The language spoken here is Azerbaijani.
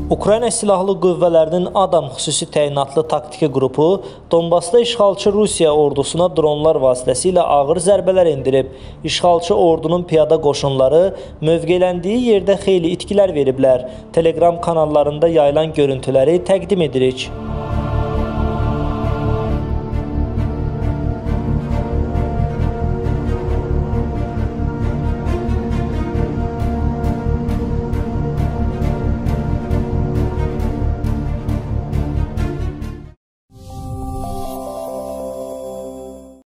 Ukrayna Silahlı Qüvvələrinin Adam xüsusi təyinatlı taktiki qrupu Donbasda işğalçı Rusiya ordusuna dronlar vasitəsilə ağır zərbələr endirib. İşğalçı ordunun piyada qoşunları mövqeləndiyi yerdə xeyli itkilər veriblər. Telegram kanallarında yayılan görüntüləri təqdim edirik.